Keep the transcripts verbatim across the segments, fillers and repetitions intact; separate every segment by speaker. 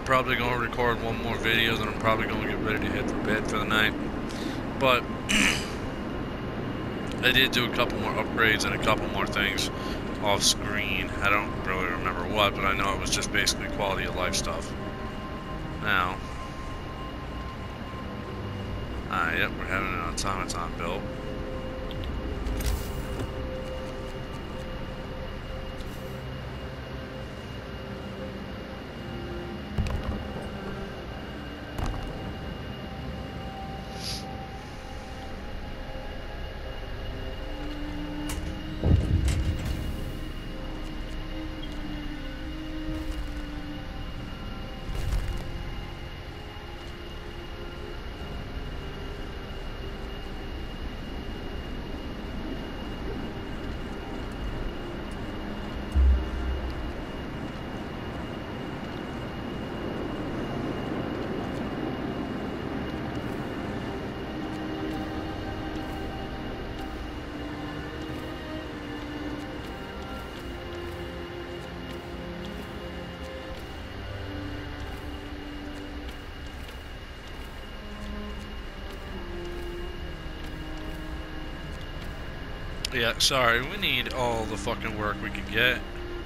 Speaker 1: probably going to record one more video, then I'm probably going to get ready to head for bed for the night. But I did do a couple more upgrades and a couple more things off screen. I don't really remember what, but I know it was just basically quality of life stuff. Now, ah, yep, we're having an automaton built. Yeah, sorry, we need all the fucking work we can get.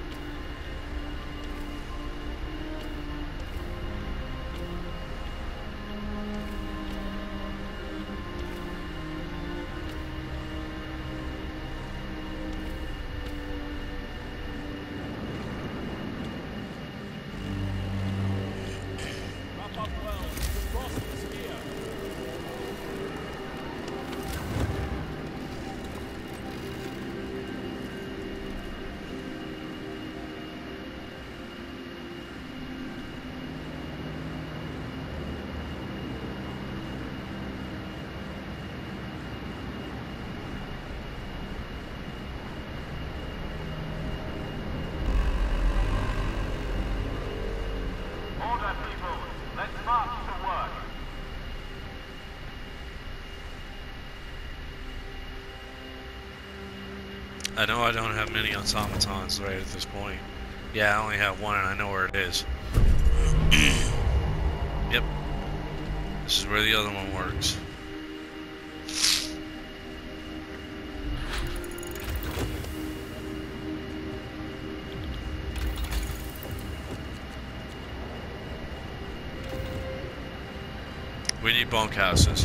Speaker 1: I know I don't have many automatons right at this point. Yeah, I only have one and I know where it is. Yep. This is where the other one works. We need bunkhouses.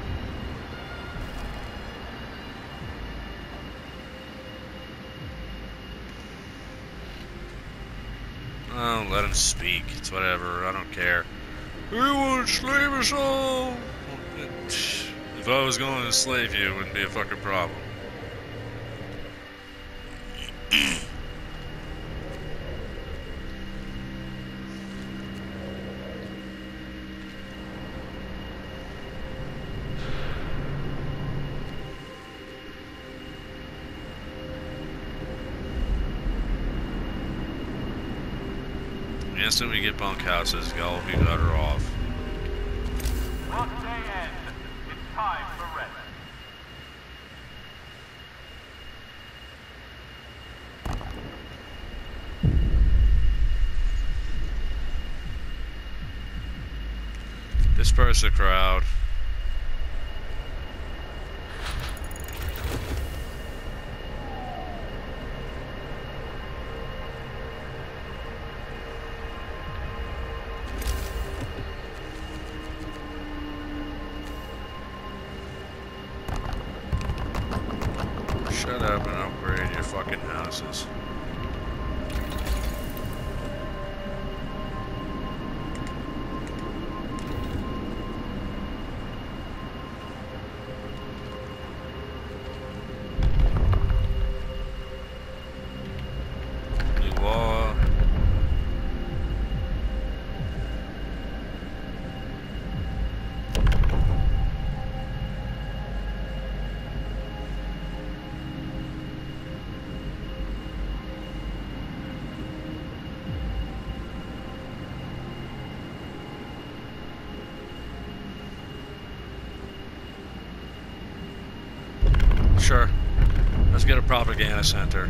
Speaker 1: Oh, let him speak. It's whatever. I don't care. He would enslave us all. If I was going to enslave you, it wouldn't be a fucking problem. The instant we get bunkhouses, y'all will be better off.
Speaker 2: Work day ends. It's time for rest.
Speaker 1: Disperse the crowd. Shut up and upgrade your fucking houses. New wall. Sure. Let's get a propaganda center.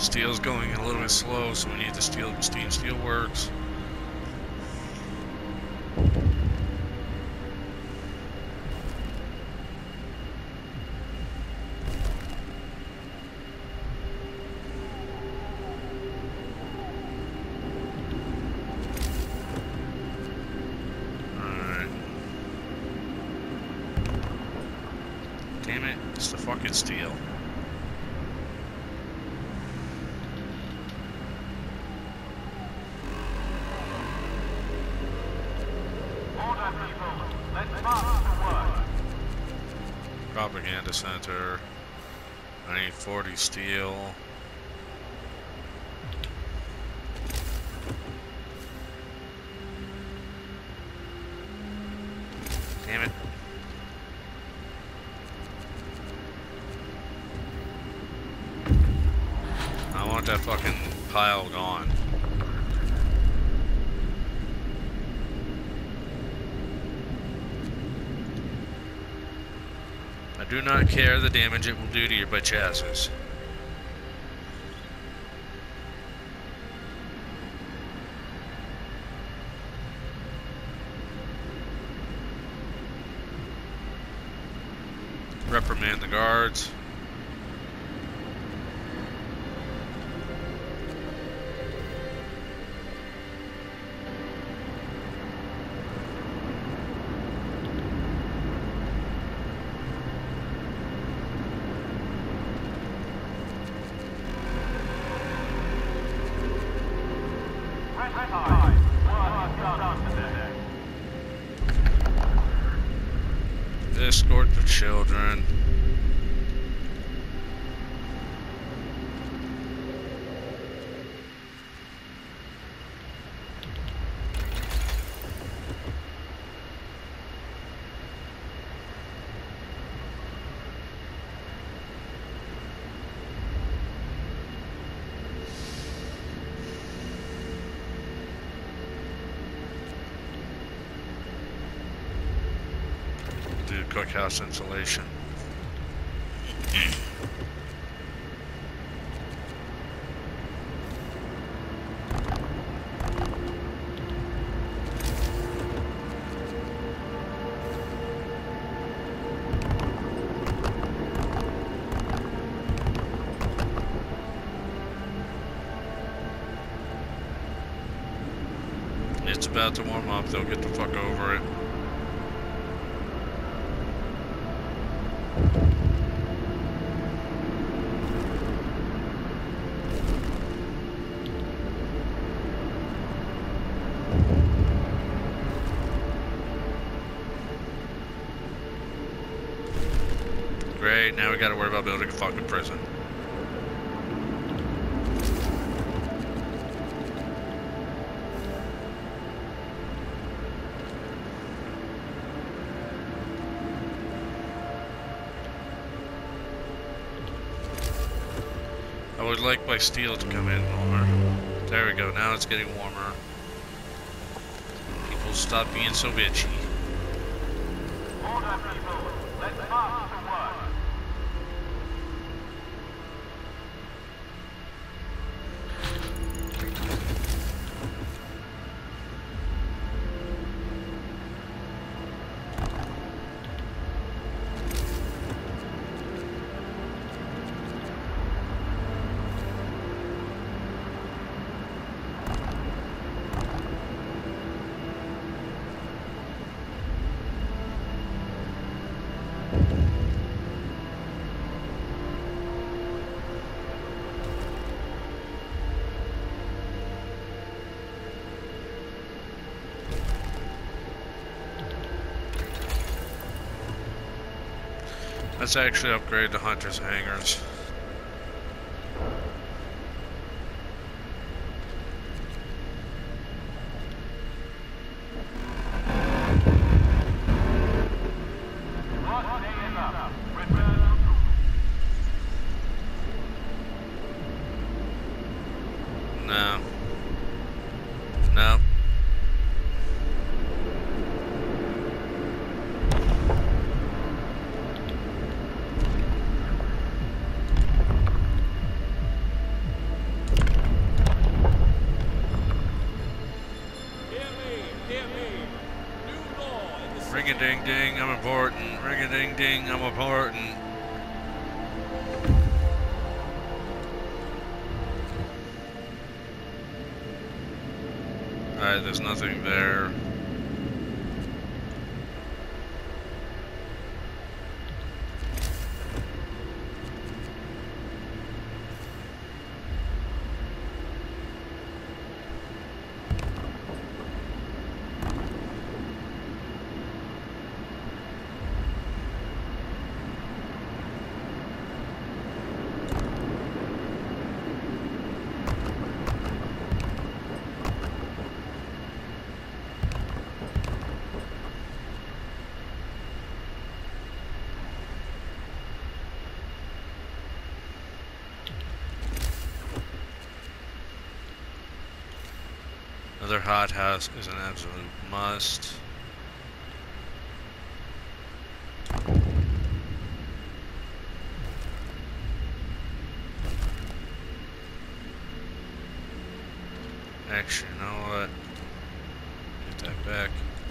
Speaker 1: Steel's going a little bit slow, so we need the steel. Steam Steel Works. Alright. Damn it, it's the fucking steel. Propaganda Center. I need forty steel. Damn it. I want that fucking pile gone. I do not care the damage it will do to your butt chassis. Reprimand the guards. Escort the children. Do cookhouse insulation. It's about to warm up, they'll get the fuck over it. Great, now we gotta worry about building a fucking prison. I would like my steel to come in warmer. There we go, now it's getting warmer. People stop being so bitchy.
Speaker 2: Order, people. Let's march to work.
Speaker 1: Let's actually upgrade the Hunter's hangars. No. No. important. Ring-a-ding-ding, I'm important. Alright, there's nothing there. Another hothouse is an absolute must. Actually, you know what? Get that back.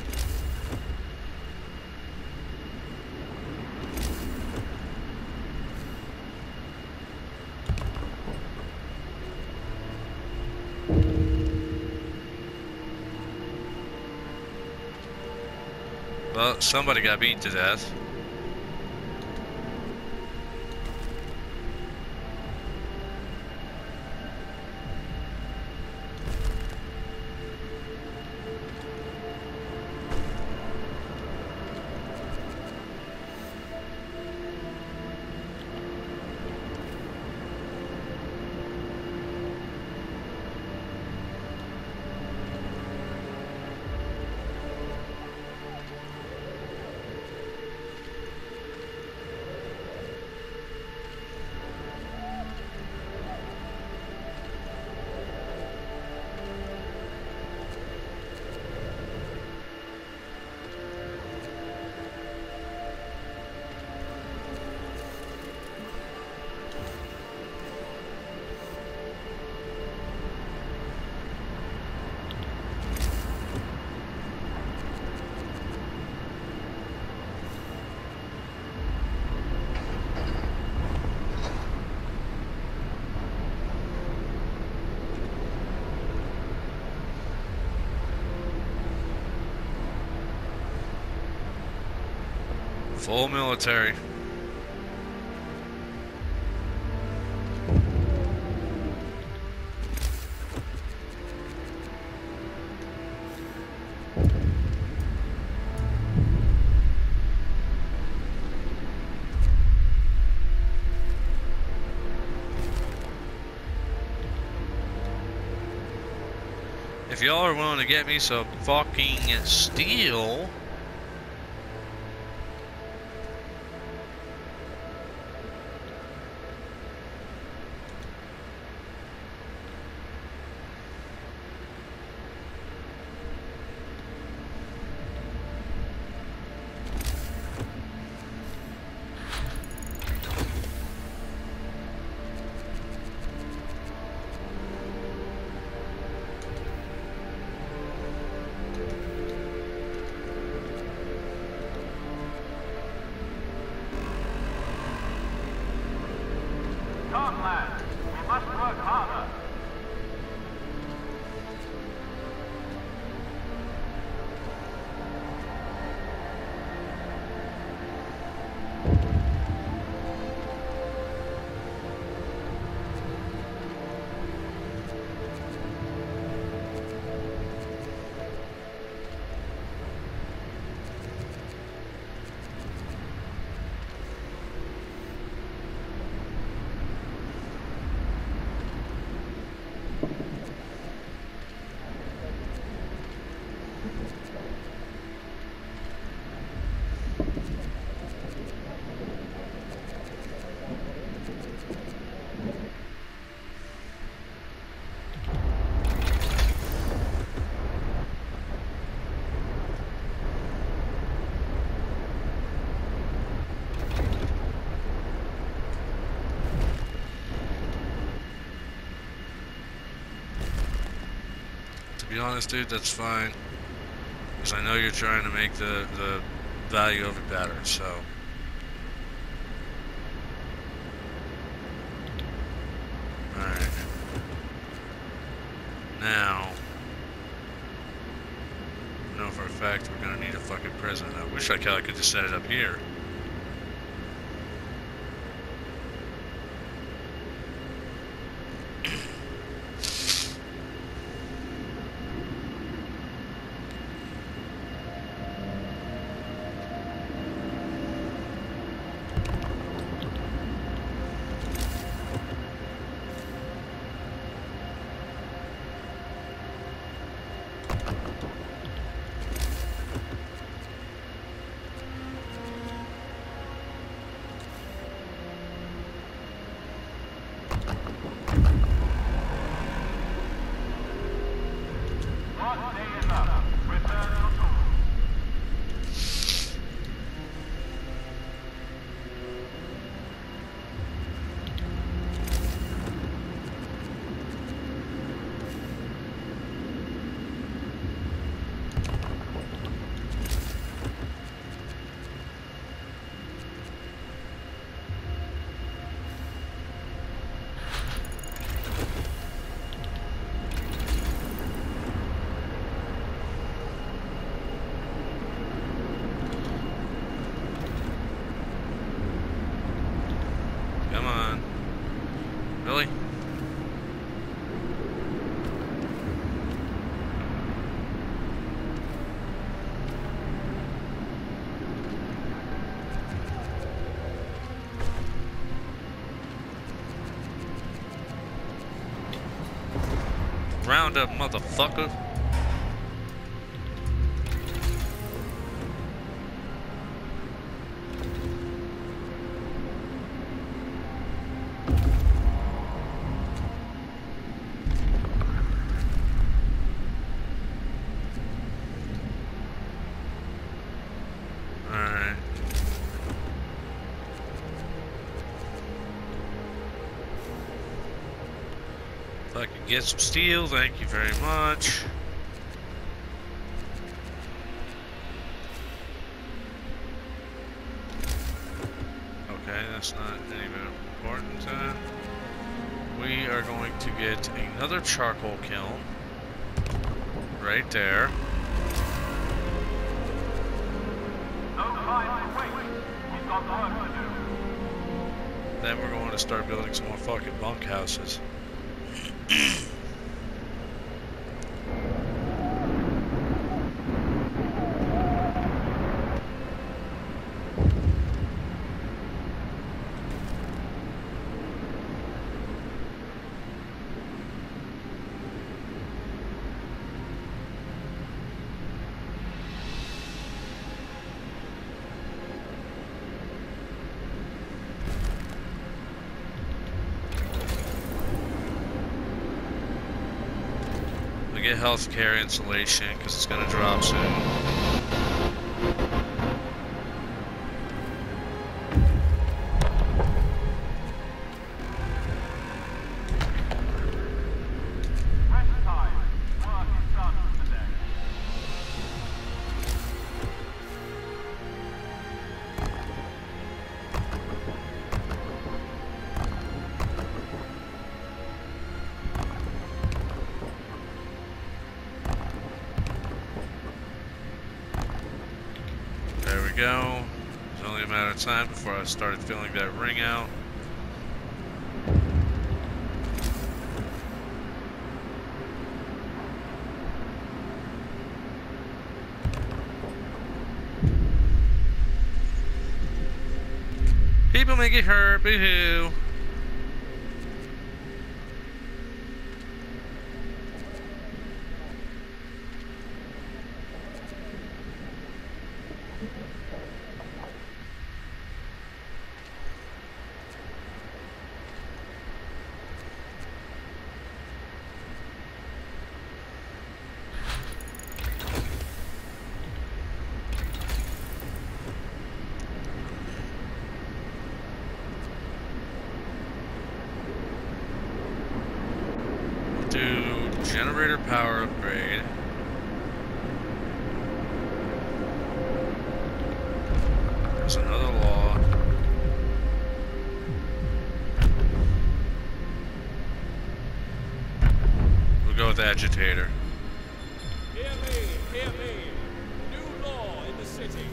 Speaker 1: Well, somebody got beat to death. Full military. If y'all are willing to get me some fucking steel,
Speaker 2: Come, lads. We must work harder.
Speaker 1: to be honest, dude, that's fine. Because I know you're trying to make the, the value of it better, so. Alright. Now, I know for a fact we're gonna need a fucking prison. I wish I could, I could just set it up here.
Speaker 2: One day is up. Return to school.
Speaker 1: Come on. Really? Round up, motherfucker. Alright. If I could get some steel, thank you very much. Okay, that's not even important. Uh, we are going to get another charcoal kiln right there.
Speaker 2: No time to wait. We've got work to do.
Speaker 1: Then we're going to start building some more fucking bunkhouses. Get healthcare insulation because it's gonna drop soon.
Speaker 2: Rest time. Work is done for today.
Speaker 1: There we go. It's only a matter of time before I started filling that ring out. People may get hurt, boo-hoo. Do generator power upgrade. with agitator.
Speaker 3: Hear me, hear me. New law in the city.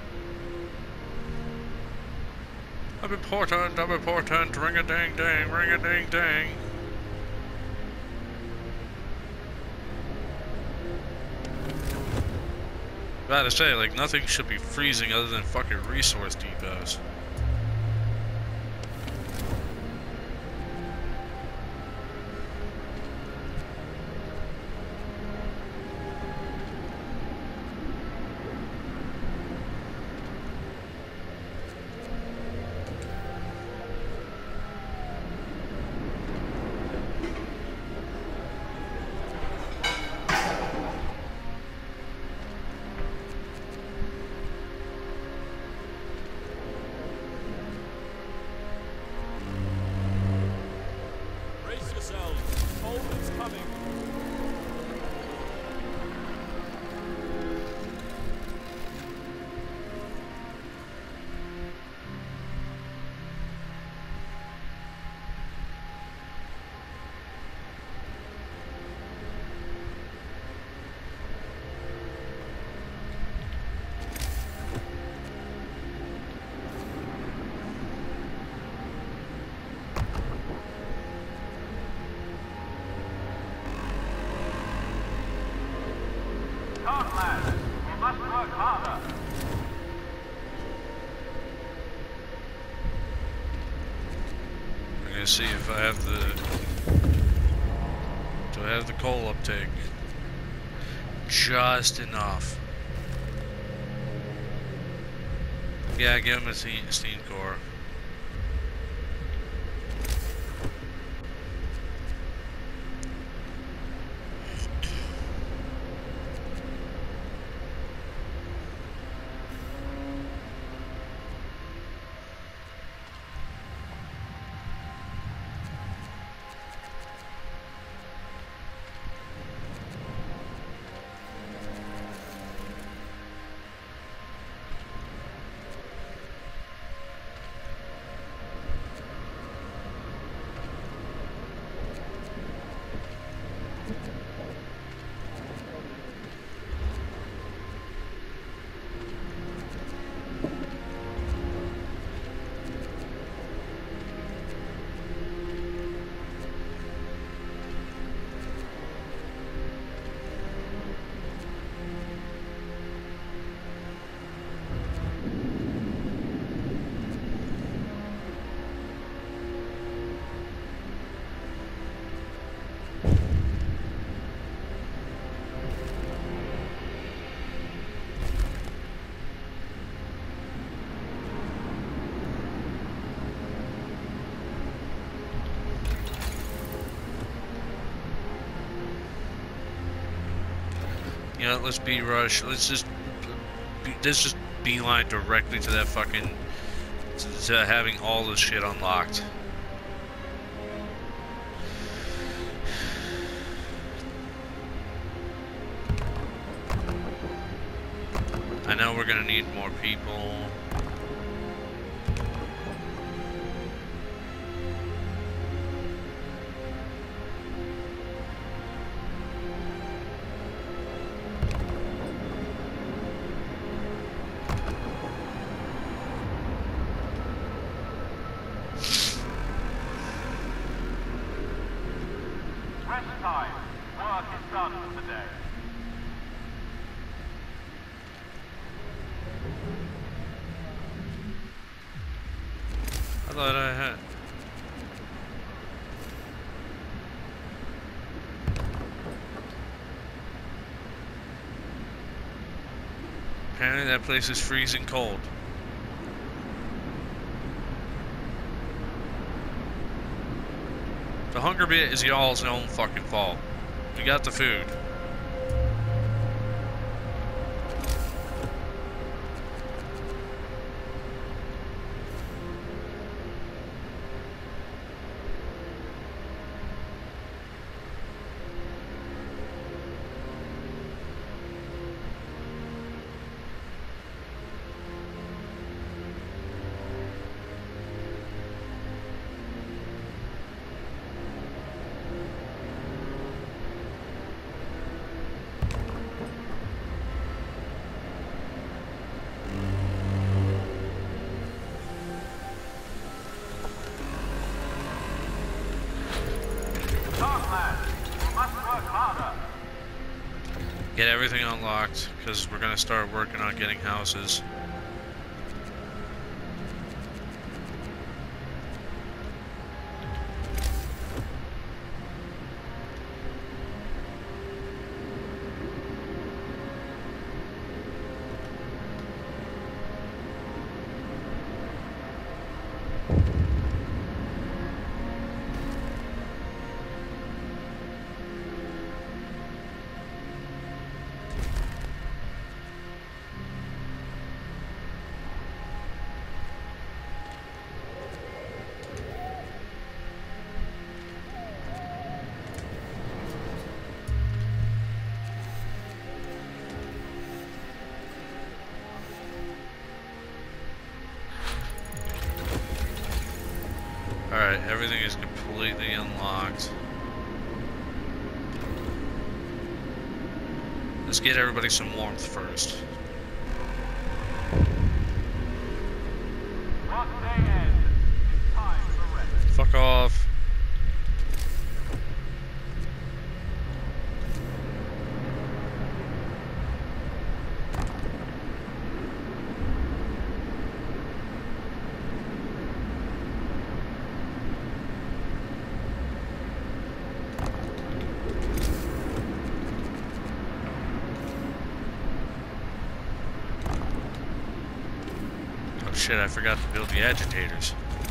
Speaker 1: I'm important, I'm important, ring a ding ding, ring a ding ding. About to say, like, nothing should be freezing other than fucking resource depots.
Speaker 3: Brace yourselves. Cold is coming.
Speaker 2: Come, lads. We must work harder.
Speaker 1: I'm gonna see if I have the... Do I have the coal uptake? Just enough. Yeah, give him a steam, steam core. You know, let's be rush. Let's just, be, let's just beeline directly to that fucking, to, to having all this shit unlocked. I know we're gonna need more people.
Speaker 2: Rest time. Work is done for the day.
Speaker 1: I thought I had. Apparently that place is freezing cold. The hunger bit is y'all's own fucking fault. We got the food. Get everything unlocked, because we're gonna start working on getting houses. Alright, everything is completely unlocked. Let's get everybody some warmth first.
Speaker 2: Workday ends. It's time for rest.
Speaker 1: Fuck off. Shit, I forgot to build the agitators.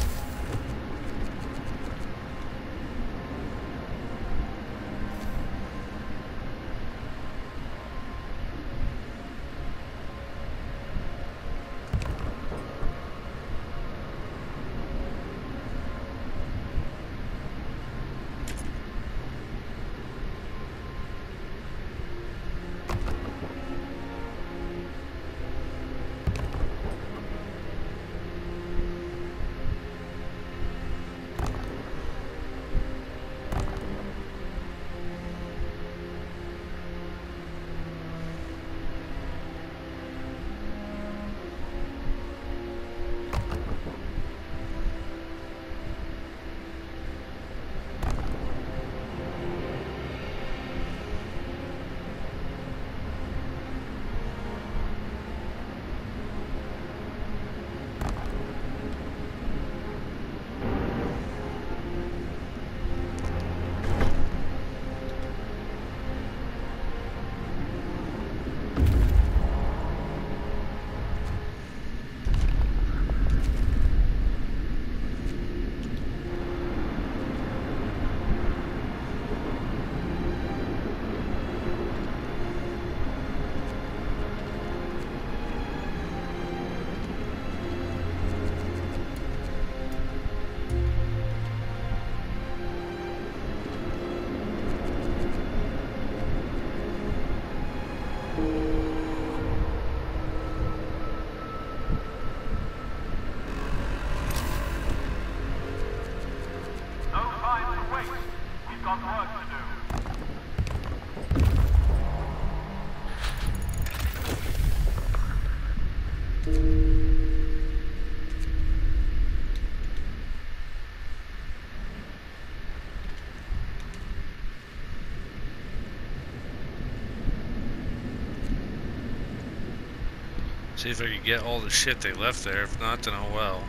Speaker 1: See if I can get all the shit they left there. If not, then oh well.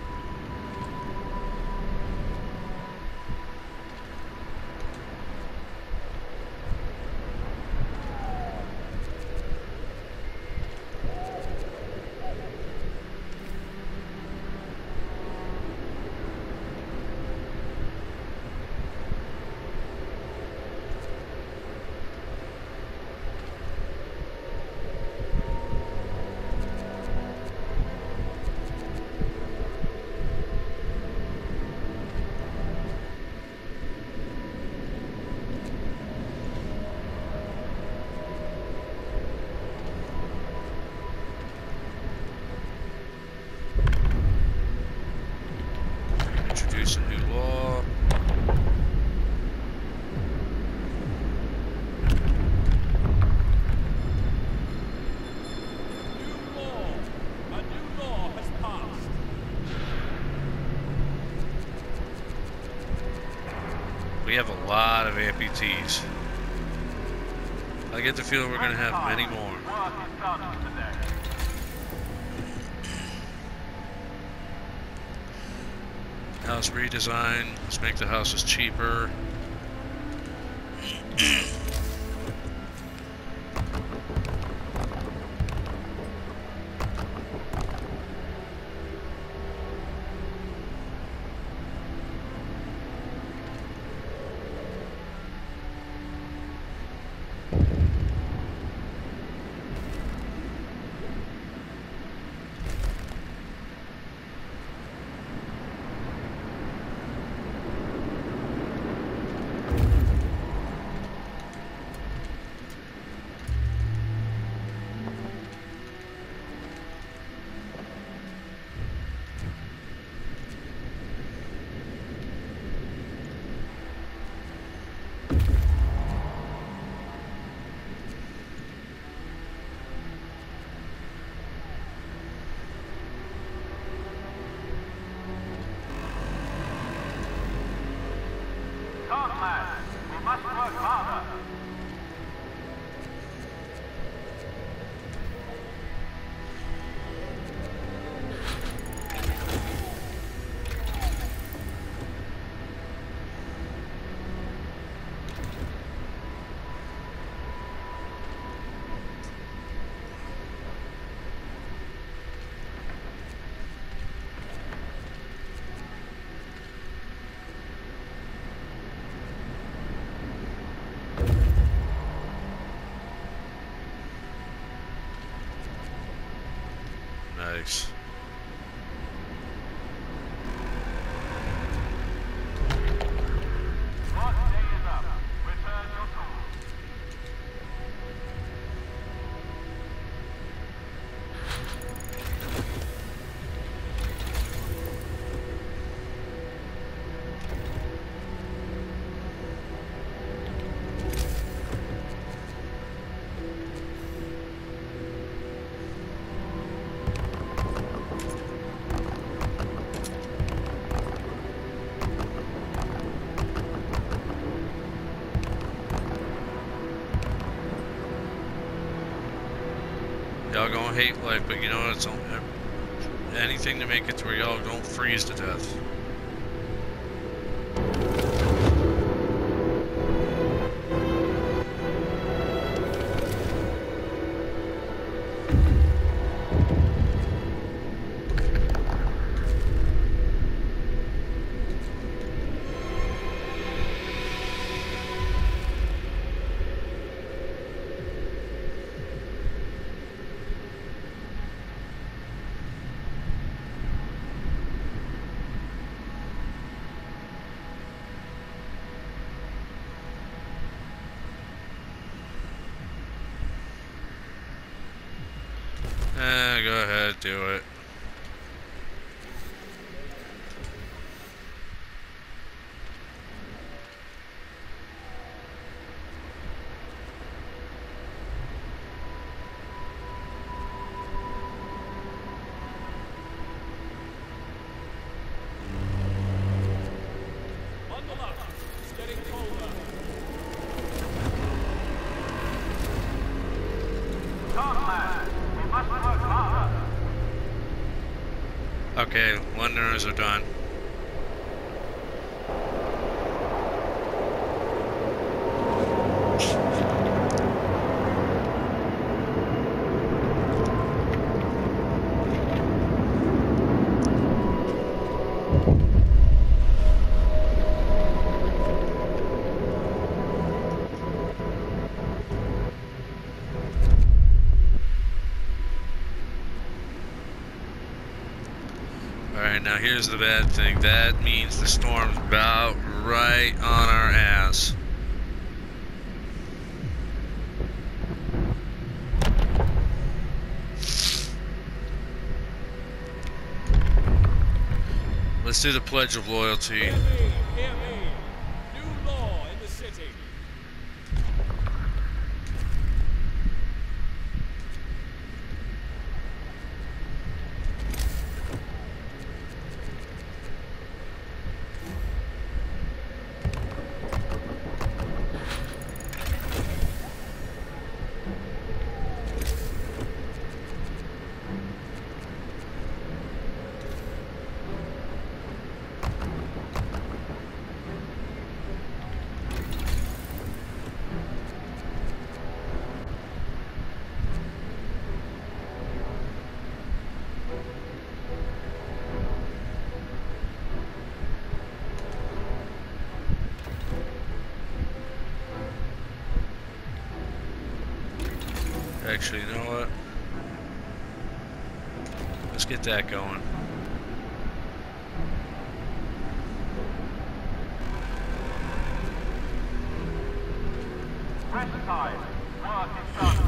Speaker 1: Introduce a new law.
Speaker 3: New law. A new law has passed.
Speaker 1: We have a lot of amputees. I get the feeling we're gonna have many more.
Speaker 2: Work is done today.
Speaker 1: House redesign. Let's make the houses cheaper.
Speaker 2: Come, lads. We must work harder.
Speaker 1: Nice.
Speaker 2: Work day is up. Return your tools.
Speaker 1: Y'all gonna hate life, but you know what? It's only, anything to make it to where y'all don't freeze to death. Eh, go ahead, do it.
Speaker 3: Bundle up. It's getting colder.
Speaker 2: Come, lads. We must work harder.
Speaker 1: Okay, Londoners are done. Alright, now here's the bad thing. That means the storm's about right on our ass. Let's do the Pledge of Loyalty.
Speaker 3: Hear me, hear me. New law in the city.
Speaker 1: Actually, you know what? Let's get that going.
Speaker 2: Rest time. Work is done.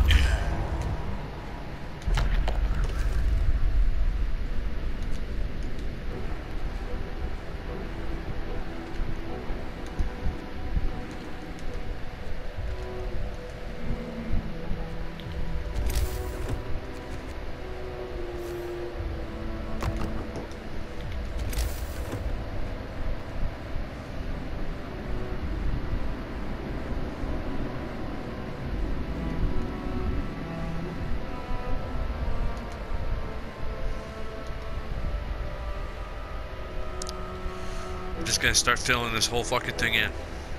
Speaker 1: Just gonna start filling this whole fucking thing in.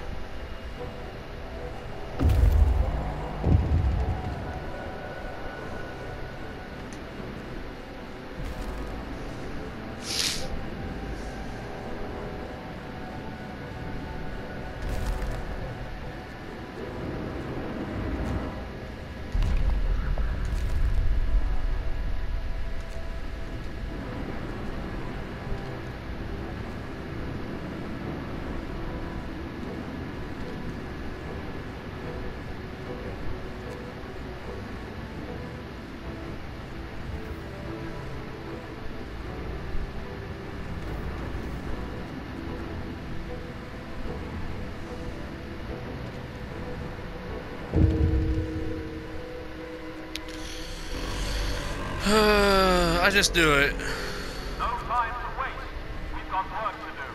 Speaker 1: I just do it.
Speaker 2: No time to waste. We've got work to do.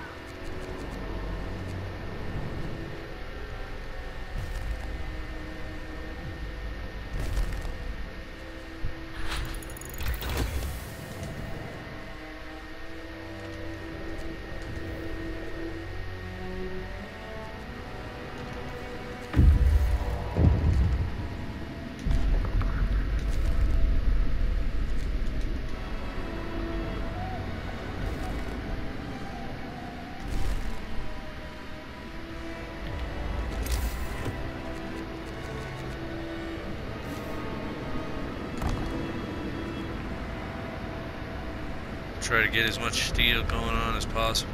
Speaker 1: Try to get as much steel going on as possible.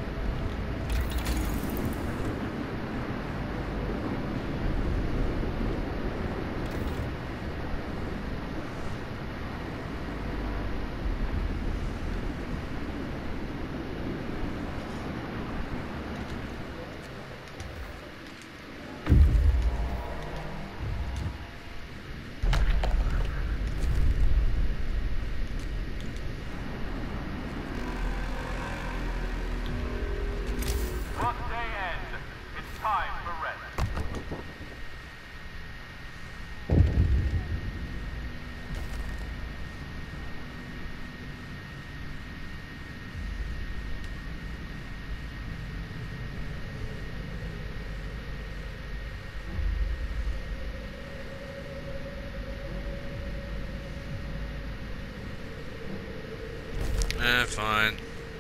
Speaker 1: Eh, fine.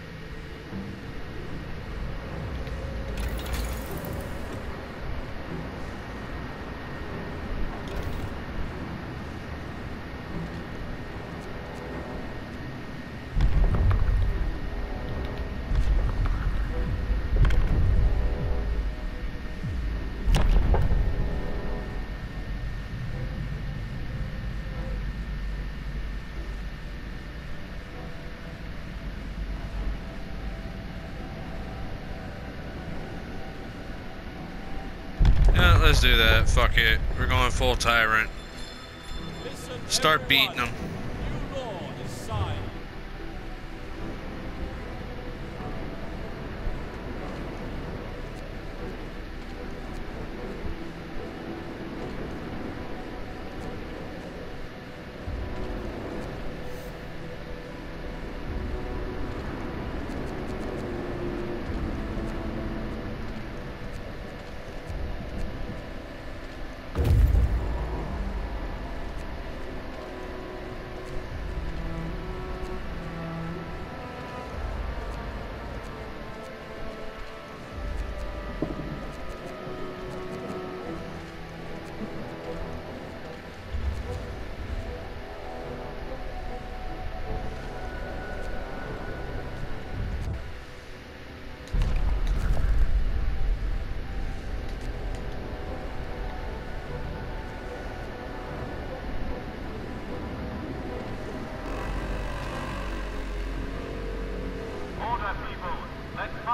Speaker 1: Yeah, let's do that. Fuck it. We're going full tyrant.
Speaker 3: Listen,
Speaker 1: Start beating
Speaker 3: everyone.
Speaker 1: them.
Speaker 3: New law is signed.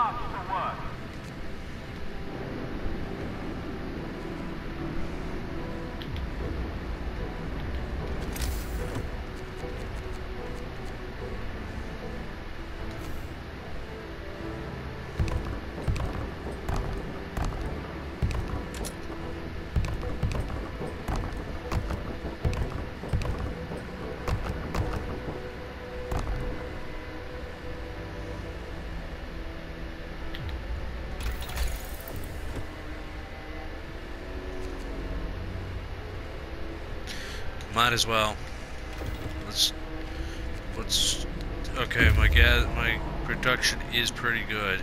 Speaker 2: up to work.
Speaker 1: Might as well. Let's let's okay, my gas my production is pretty good.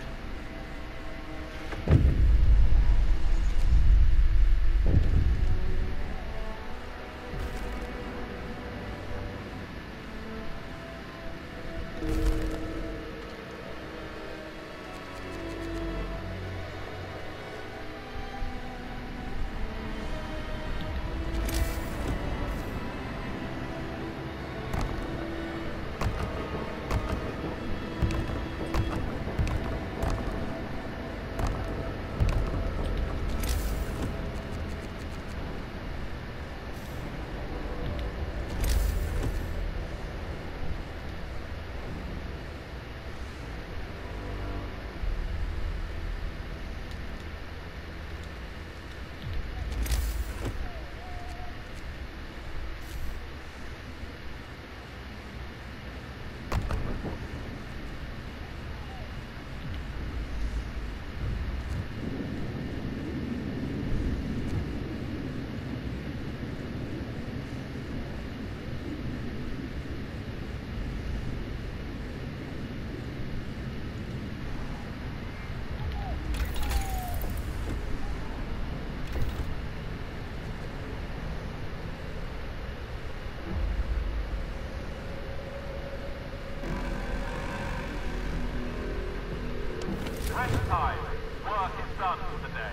Speaker 1: Rest time. Work is done for the day.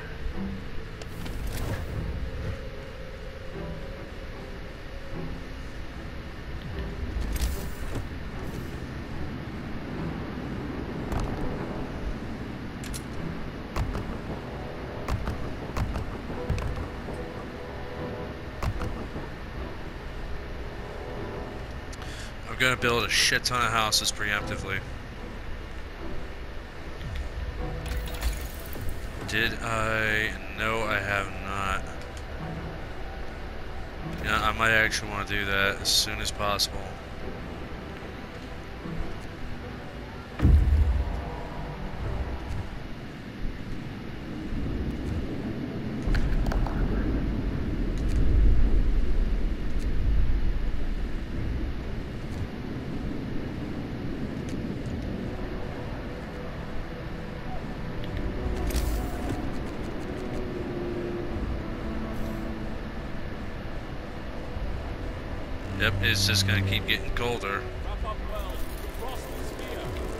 Speaker 1: I'm gonna build a shit ton of houses preemptively. Did I? No, I have not. Yeah, I might actually want to do that as soon as possible. Yep, it's just gonna keep getting colder.
Speaker 3: Wrap up well. The frost is near.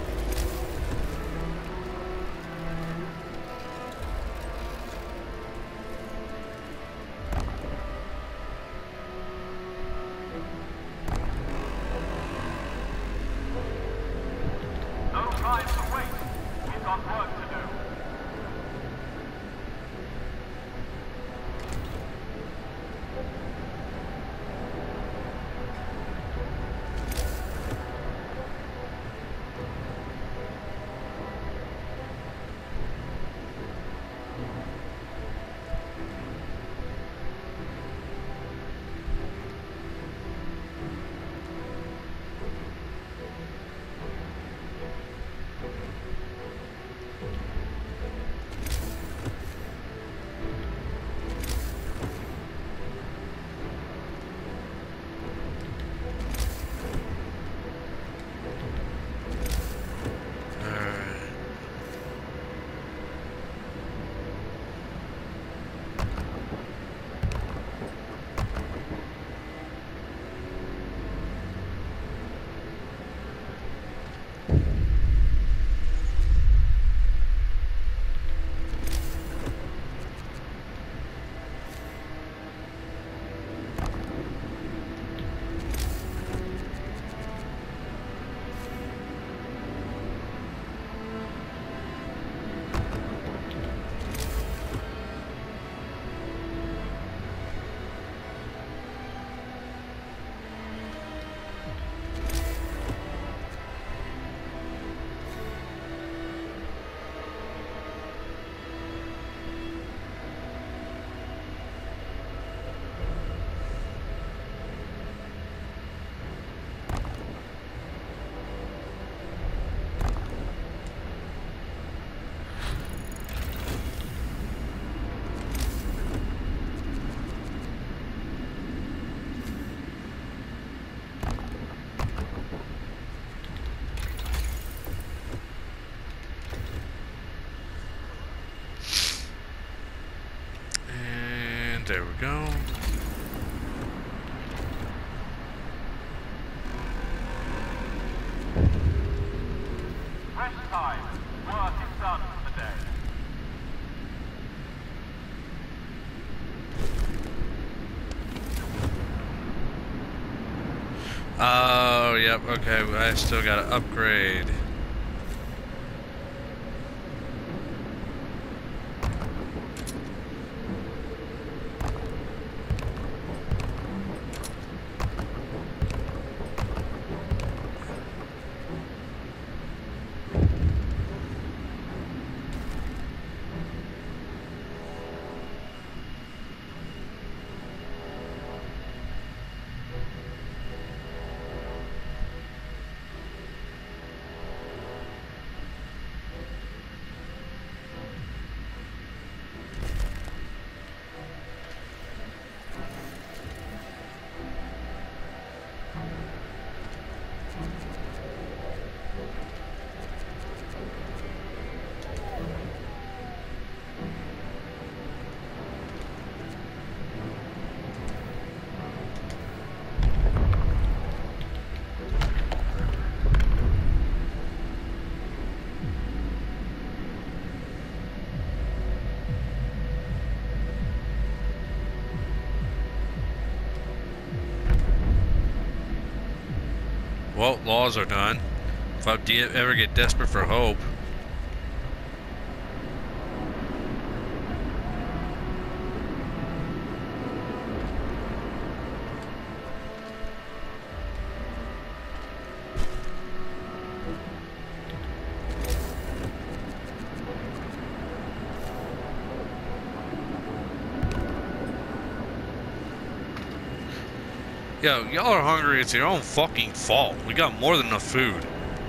Speaker 2: No time to wait. We've got work to do.
Speaker 1: There we go.
Speaker 2: Rest time. Work is done for the day.
Speaker 1: Oh, yep, okay, I still gotta upgrade. Well, laws are done. If I de- ever get desperate for hope. Yo, y'all are hungry, it's your own fucking fault. We got more than enough food.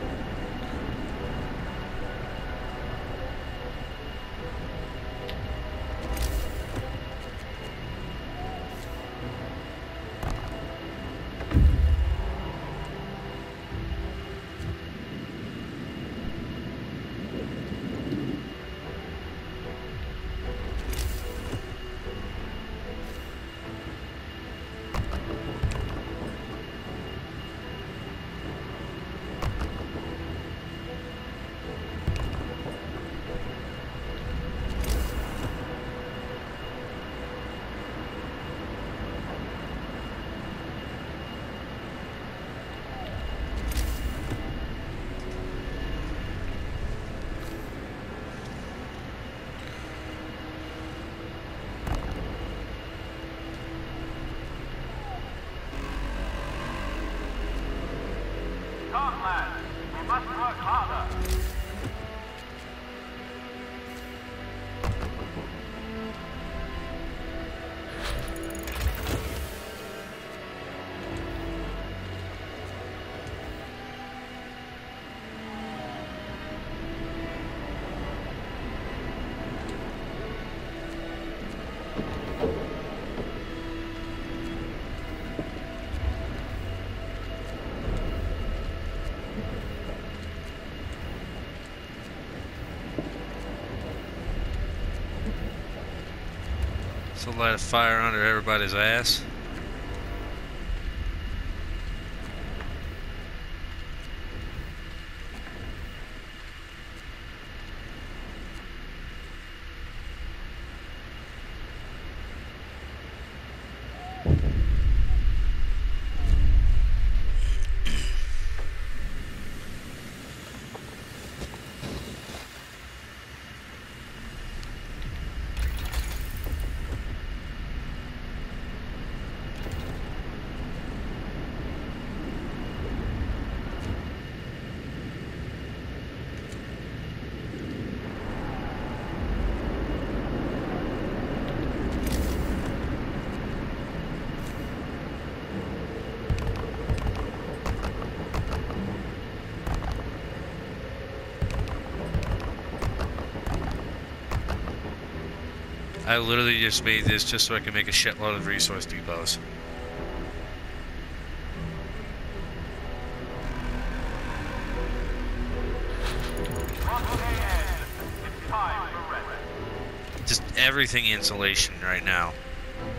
Speaker 2: Come, lads. We must work harder.
Speaker 1: So light a fire under everybody's ass. I literally just made this just so I can make a shitload of resource depots. Just everything insulation right now.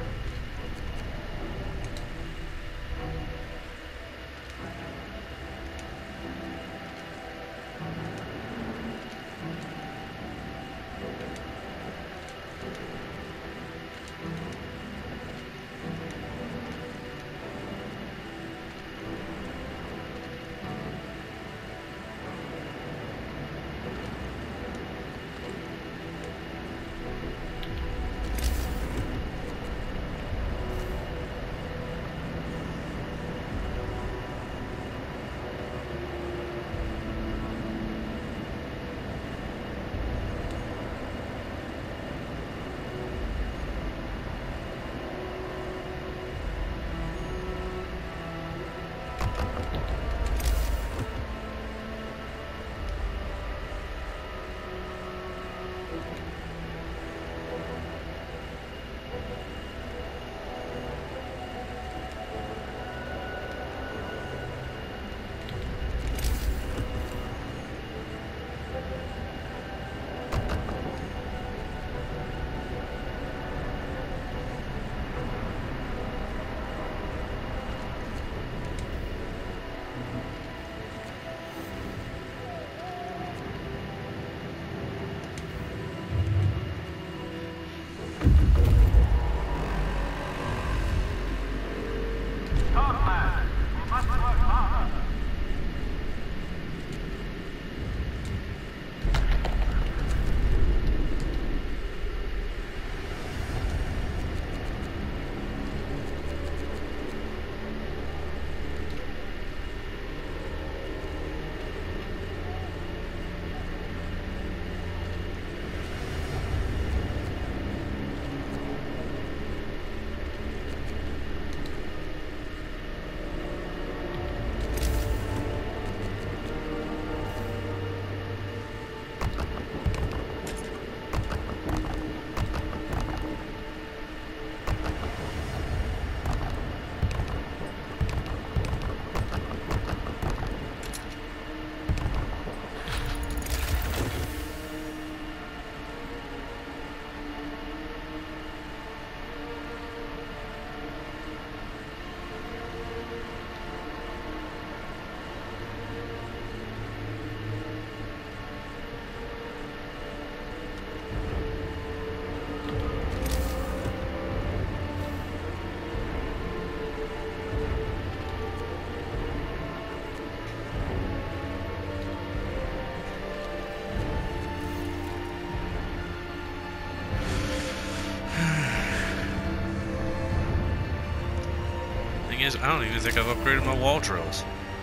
Speaker 1: is, I don't even think I've upgraded my wall drills.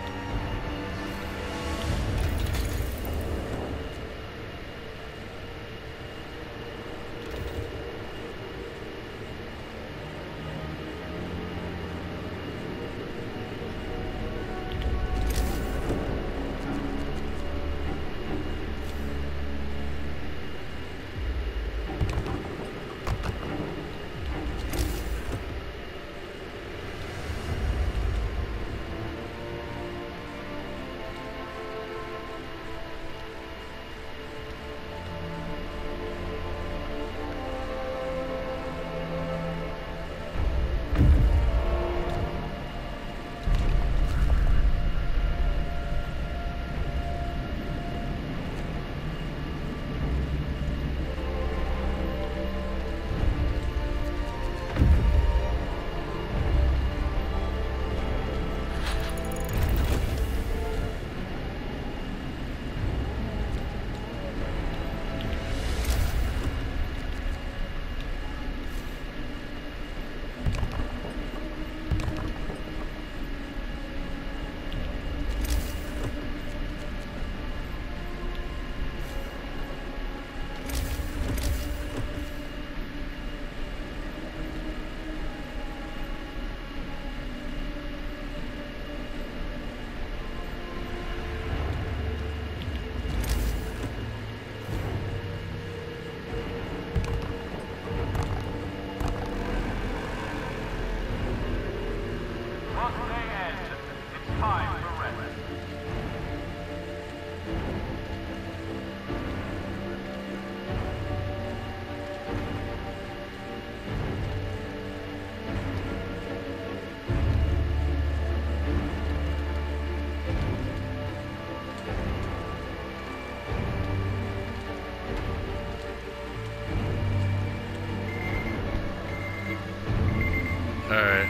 Speaker 1: Alright.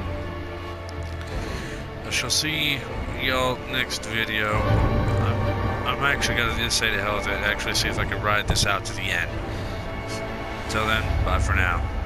Speaker 1: I shall see y'all next video. I'm, I'm actually going to just say to hell to actually see if I can ride this out to the end. Till then, bye for now.